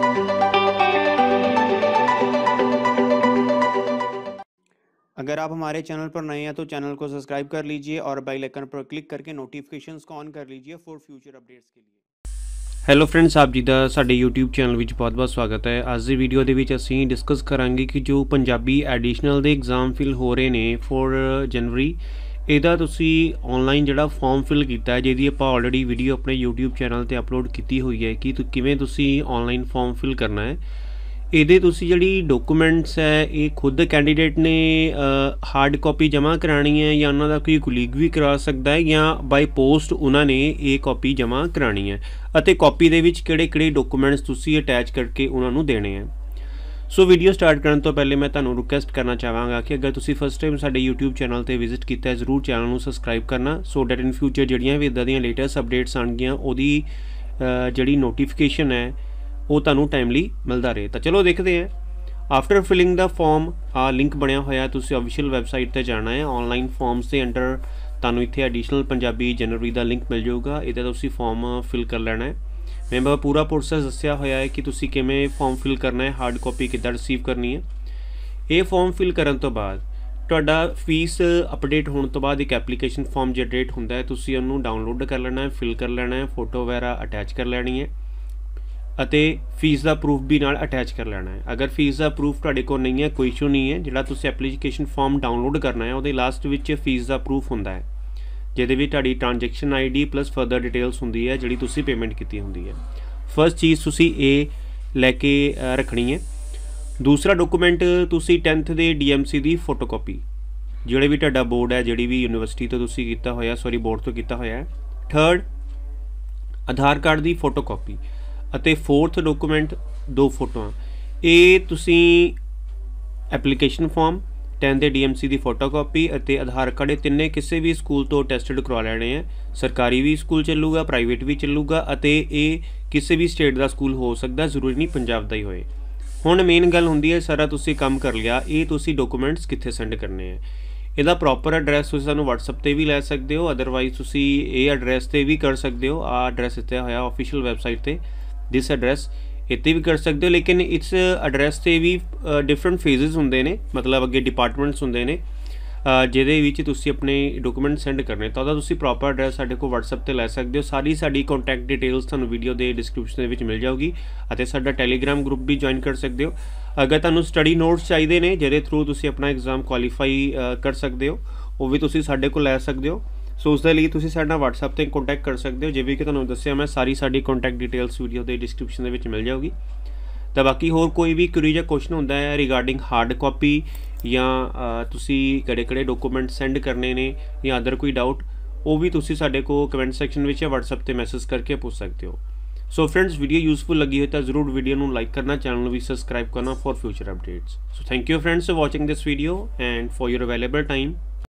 अगर आप हमारे चैनल पर नए हैं तो चैनल को सब्सक्राइब कर लीजिए और बेल आइकन पर क्लिक करके नोटिफिकेशंस को ऑन कर लीजिए फॉर फ्यूचर अपडेट्स के लिए। ਹੈਲੋ ਫਰੈਂਡਸ, ਆਪ ਜੀ ਦਾ ਸਾਡੇ YouTube ਚੈਨਲ ਵਿੱਚ ਬਹੁਤ-ਬਹੁਤ ਸਵਾਗਤ ਹੈ। ਅੱਜ ਦੀ ਵੀਡੀਓ ਦੇ ਵਿੱਚ ਅਸੀਂ ਡਿਸਕਸ ਕਰਾਂਗੇ ਕਿ ਜੋ ਪੰਜਾਬੀ ਐਡੀਸ਼ਨਲ ਦੇ ਐਗਜ਼ਾਮ ਫਿਲ ਹੋ ਰਹੇ ਨੇ ਫੋਰ ਜਨਵਰੀ, ਇਹਦਾ ਤੁਸੀਂ ਆਨਲਾਈਨ ਜਿਹੜਾ ਫਾਰਮ ਫਿਲ ਕੀਤਾ ਹੈ, ਜਿਹਦੀ ਆਪਾਂ ਆਲਰੇਡੀ ਵੀਡੀਓ ਆਪਣੇ YouTube ਚੈਨਲ ਤੇ ਅਪਲੋਡ ਕੀਤੀ ਹੋਈ ਹੈ ਕਿ ਕਿਵੇਂ ਤੁਸੀਂ ਆਨਲਾइन ਫਾਰਮ ਫਿਲ ਕਰਨਾ ਹੈ। ਇਹਦੇ ਤੁਸੀਂ ਜਿਹੜੀ ਡਾਕੂਮੈਂਟਸ ਹੈ ਇਹ ਖੁਦ ਕੈਂਡੀਡੇਟ ਨੇ ਹਾਰਡ ਕਾਪੀ ਜਮ੍ਹਾਂ ਕਰਾਣੀ ਹੈ ਜਾਂ ਉਹਨਾਂ ਦਾ ਕੋਈ ਕੁਲੀਗ ਵੀ ਕਰਾ ਸਕਦਾ ਹੈ ਜਾਂ ਬਾਈ ਪੋਸਟ ਉਹਨਾਂ ਨੇ ਇਹ ਕਾਪੀ ਜਮ੍ਹਾਂ ਕਰਾਣੀ ਹੈ ਅਤੇ ਕਾਪੀ ਦੇ ਵਿੱਚ ਕਿਹੜੇ ਡਾਕੂਮੈਂਟਸ ਤੁਸੀਂ ਅਟੈਚ ਕਰਕੇ ਉਹਨਾਂ ਨੂੰ ਦੇਣੇ ਹੈ। ਸੋ ਵੀਡੀਓ ਸਟਾਰਟ ਕਰਨ ਤੋਂ ਪਹਿਲੇ ਮੈਂ ਤੁਹਾਨੂੰ ਰਿਕੁਐਸਟ ਕਰਨਾ ਚਾਹਾਂਗਾ ਕਿ ਅਗਰ ਤੁਸੀਂ ਫਸਟ ਟਾਈਮ ਸਾਡੇ YouTube ਚੈਨਲ ਤੇ ਵਿਜ਼ਿਟ ਕੀਤਾ ਹੈ ਜ਼ਰੂਰ ਚੈਨਲ ਨੂੰ ਸਬਸਕ੍ਰਾਈਬ ਕਰਨਾ ਸੋ ਦੈਟ ਇਨ ਫਿਊਚਰ ਜਿਹੜੀਆਂ ਵੀ ਇੱਦਾਂ ਦੀਆਂ ਲੇਟੈਸਟ ਅਪਡੇਟਸ ਆਉਣਗੀਆਂ ਉਹਦੀ ਜਿਹੜੀ ਨੋਟੀਫਿਕੇਸ਼ਨ ਹੈ ਉਹ ਤੁਹਾਨੂੰ ਟਾਈਮਲੀ ਮਿਲਦਾ ਰਹੇ। ਤਾਂ ਚਲੋ ਦੇਖਦੇ ਹਾਂ। ਆਫਟਰ ਫਿਲਿੰਗ ਦਾ ਫਾਰਮ ਆ ਲਿੰਕ ਬਣਿਆ ਹੋਇਆ, ਤੁਸੀਂ ਆਫੀਸ਼ੀਅਲ ਵੈਬਸਾਈਟ ਤੇ ਜਾਣਾ ਹੈ। ਆਨਲਾਈਨ ਫਾਰਮਸ ਦੇ ਅੰਡਰ ਤੁਹਾਨੂੰ ਇੱਥੇ ਐਡੀਸ਼ਨਲ ਪੰਜਾਬੀ ਜਨਵਰੀ ਦਾ ਲਿੰਕ ਮਿਲ ਜਾਊਗਾ, ਇਹਦਾ ਤੁਸੀਂ ਫਾਰਮ ਫਿਲ ਕਰ ਲੈਣਾ ਹੈ। ਮੈਂ ਪੂਰਾ ਪ੍ਰੋਸੈਸ ਦੱਸਿਆ ਹੋਇਆ ਹੈ ਕਿ ਤੁਸੀਂ ਕਿਵੇਂ ਫਾਰਮ ਫਿਲ ਕਰਨਾ ਹੈ, ਹਾਰਡ ਕਾਪੀ ਕਿੱਦਾਂ ਰਿਸੀਵ ਕਰਨੀ ਹੈ। ਇਹ ਫਾਰਮ ਫਿਲ ਕਰਨ ਤੋਂ ਬਾਅਦ ਤੁਹਾਡਾ ਫੀਸ ਅਪਡੇਟ ਹੋਣ ਤੋਂ ਬਾਅਦ ਇੱਕ ਐਪਲੀਕੇਸ਼ਨ ਫਾਰਮ ਜਨਰੇਟ ਹੁੰਦਾ ਹੈ, ਤੁਸੀਂ ਉਹਨੂੰ ਡਾਊਨਲੋਡ ਕਰ ਲੈਣਾ ਹੈ, ਫਿਲ ਕਰ ਲੈਣਾ ਹੈ, ਫੋਟੋ ਵਗੈਰਾ ਅਟੈਚ ਕਰ ਲੈਣੀ ਹੈ ਅਤੇ ਫੀਸ ਦਾ ਪ੍ਰੂਫ ਵੀ ਨਾਲ ਅਟੈਚ ਕਰ ਲੈਣਾ ਹੈ। ਅਗਰ ਫੀਸ ਦਾ ਪ੍ਰੂਫ ਤੁਹਾਡੇ ਕੋਲ ਨਹੀਂ ਹੈ ਕੋਈ ਇਸ਼ੂ ਨਹੀਂ ਹੈ, ਜਿਹੜਾ ਤੁਸੀਂ ਐਪਲੀਕੇਸ਼ਨ ਫਾਰਮ ਡਾਊਨਲੋਡ ਕਰਨਾ ਹੈ ਉਹਦੇ ਲਾਸਟ ਵਿੱਚ ਫੀਸ ਦਾ ਪ੍ਰੂਫ ਹੁੰਦਾ ਹੈ ਜਿਹਦੇ ਵਿੱਚ ਤੁਹਾਡੀ transaction ID plus further details ਹੁੰਦੀ ਹੈ ਜਿਹੜੀ ਤੁਸੀਂ ਪੇਮੈਂਟ ਕੀਤੀ ਹੁੰਦੀ ਹੈ। ਫਸਟ ਚੀਜ਼ ਤੁਸੀਂ ਇਹ ਲੈ ਕੇ ਰੱਖਣੀ ਹੈ। ਦੂਸਰਾ ਡਾਕੂਮੈਂਟ ਤੁਸੀਂ 10th ਦੇ DMC ਦੀ ਫੋਟੋਕਾਪੀ, ਜਿਹੜੇ ਵੀ ਤੁਹਾਡਾ ਬੋਰਡ ਹੈ, ਜਿਹੜੀ ਵੀ ਯੂਨੀਵਰਸਿਟੀ ਤੋਂ ਤੁਸੀਂ ਕੀਤਾ ਹੋਇਆ ਬੋਰਡ ਤੋਂ ਕੀਤਾ ਹੋਇਆ ਹੈ। ਥਰਡ ਆਧਾਰ ਕਾਰਡ ਦੀ ਫੋਟੋਕਾਪੀ ਅਤੇ ਫੋਰਥ ਡਾਕੂਮੈਂਟ 2 ਫੋਟੋਆਂ। ਇਹ ਤੁਸੀਂ ਐਪਲੀਕੇਸ਼ਨ ਫਾਰਮ 10 ਦੇ DMC ਦੀ ਫੋਟੋਕਾਪੀ ਅਤੇ ਆਧਾਰ ਕਾਰਡ, ਇਹ ਤਿੰਨੇ ਕਿਸੇ ਵੀ ਸਕੂਲ ਤੋਂ ਟੈਸਟਡ ਕਰਵਾ ਲੈਣੇ ਹੈ। ਸਰਕਾਰੀ ਵੀ ਸਕੂਲ ਚੱਲੂਗਾ, ਪ੍ਰਾਈਵੇਟ ਵੀ ਚੱਲੂਗਾ ਅਤੇ ਇਹ ਕਿਸੇ ਵੀ ਸਟੇਟ ਦਾ ਸਕੂਲ ਹੋ ਸਕਦਾ, ਜ਼ਰੂਰੀ ਨਹੀਂ ਪੰਜਾਬ ਦਾ ਹੀ ਹੋਏ। ਹੁਣ ਮੇਨ ਗੱਲ ਹੁੰਦੀ ਹੈ ਸਾਰਾ ਤੁਸੀਂ ਕੰਮ ਕਰ ਲਿਆ, ਇਹ ਤੁਸੀਂ ਡਾਕੂਮੈਂਟਸ ਕਿੱਥੇ ਸੈਂਡ ਕਰਨੇ ਹੈ। ਇਹਦਾ ਪ੍ਰੋਪਰ ਐਡਰੈਸ ਤੁਸੀਂ ਸਾਨੂੰ WhatsApp ਤੇ ਵੀ ਲੈ ਸਕਦੇ ਹੋ, ਅਦਰਵਾਈਜ਼ ਤੁਸੀਂ ਇਹ ਐਡਰੈਸ ਤੇ ਵੀ ਕਰ ਸਕਦੇ ਹੋ। ਆਹ ਐਡਰੈਸ ਦਿੱਤਾ ਹੋਇਆ ਆਫੀਸ਼ੀਅਲ ਵੈਬਸਾਈਟ ਤੇ, ਦਿਸ ਐਡਰੈਸ ਇੱਥੇ ਵੀ ਕਰ ਸਕਦੇ ਹੋ, ਲੇਕਿਨ ਇਸ ਐਡਰੈਸ 'ਤੇ ਵੀ ਡਿਫਰੈਂਟ ਫੇਜ਼ਸ ਹੁੰਦੇ ਨੇ, ਮਤਲਬ ਅੱਗੇ ਡਿਪਾਰਟਮੈਂਟਸ ਹੁੰਦੇ ਨੇ ਜਿਹਦੇ ਵਿੱਚ ਤੁਸੀਂ ਆਪਣੇ ਡਾਕੂਮੈਂਟ ਸੈਂਡ ਕਰਨੇ, ਤਾਂ ਉਹਦਾ ਤੁਸੀਂ ਪ੍ਰੋਪਰ ਐਡਰੈਸ ਸਾਡੇ ਕੋਲ WhatsApp 'ਤੇ ਲੈ ਸਕਦੇ ਹੋ। ਸਾਡੀ ਕੰਟੈਕਟ ਡਿਟੇਲਸ ਤੁਹਾਨੂੰ ਵੀਡੀਓ ਦੇ ਡਿਸਕ੍ਰਿਪਸ਼ਨ ਦੇ ਵਿੱਚ ਮਿਲ ਜਾਊਗੀ ਅਤੇ ਸਾਡਾ ਟੈਲੀਗ੍ਰਾਮ ਗਰੁੱਪ ਵੀ ਜੁਆਇਨ ਕਰ ਸਕਦੇ ਹੋ। ਅਗਰ ਤੁਹਾਨੂੰ ਸਟੱਡੀ ਨੋਟਸ ਚਾਹੀਦੇ ਨੇ ਜਿਹਦੇ ਥਰੂ ਤੁਸੀਂ ਆਪਣਾ ਐਗਜ਼ਾਮ ਕੁਆਲੀਫਾਈ ਕਰ ਸਕਦੇ ਹੋ, ਉਹ ਵੀ ਤੁਸੀਂ ਸਾਡੇ ਕੋਲ ਲੈ ਸਕਦੇ ਹੋ। ਸੋ ਉਸ ਦੇ ਲਈ ਤੁਸੀਂ ਸਾਡੇ ਨਾਲ WhatsApp 'ਤੇ ਕੰਟੈਕਟ ਕਰ ਸਕਦੇ ਹੋ, ਜਿਵੇਂ ਕਿ ਤੁਹਾਨੂੰ ਦੱਸਿਆ ਮੈਂ ਸਾਡੀ ਕੰਟੈਕਟ ਡਿਟੇਲਸ ਵੀਡੀਓ ਦੇ ਡਿਸਕ੍ਰਿਪਸ਼ਨ ਦੇ ਵਿੱਚ ਮਿਲ ਜਾਊਗੀ। ਤਾਂ ਬਾਕੀ ਹੋਰ ਕੋਈ ਵੀ ਕੁਰੀ ਜਾਂ ਕੁਐਸਚਨ ਹੁੰਦਾ ਹੈ ਰਿਗਾਰਡਿੰਗ ਹਾਰਡ ਕਾਪੀ ਜਾਂ ਤੁਸੀਂ ਕਿਹੜੇ ਡਾਕੂਮੈਂਟ ਸੈਂਡ ਕਰਨੇ ਨੇ ਜਾਂ ਅਦਰ ਕੋਈ ਡਾਊਟ, ਉਹ ਵੀ ਤੁਸੀਂ ਸਾਡੇ ਕੋਲ ਕਮੈਂਟ ਸੈਕਸ਼ਨ ਵਿੱਚ ਜਾਂ WhatsApp 'ਤੇ ਮੈਸੇਜ ਕਰਕੇ ਪੁੱਛ ਸਕਦੇ ਹੋ। ਸੋ ਫਰੈਂਡਸ, ਵੀਡੀਓ ਯੂਜ਼ਫੁਲ ਲੱਗੀ ਹੋਈ ਤਾਂ ਜ਼ਰੂਰ ਵੀਡੀਓ ਨੂੰ ਲਾਈਕ ਕਰਨਾ, ਚੈਨਲ ਨੂੰ ਵੀ ਸਬਸਕ੍ਰਾਈਬ ਕਰਨਾ for future updates. So thank you friends for watching this video and for your available time.